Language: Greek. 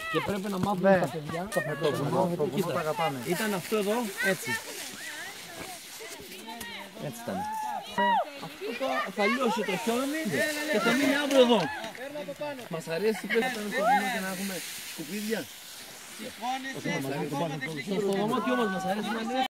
Και πρέπει να μάθουμε τα παιδιά. Το βουνό τα αγαπάνε. Ήταν αυτό εδώ, έτσι. Έτσι ήταν. Αυτό θα λιώσει το χιόνι και θα μείνει αύριο εδώ. Μας αρέσει πρέπει να κάνουμε στο βουνό και να έχουμε σκουπίδια. Στο δωμάτιό μας μας αρέσει να είναι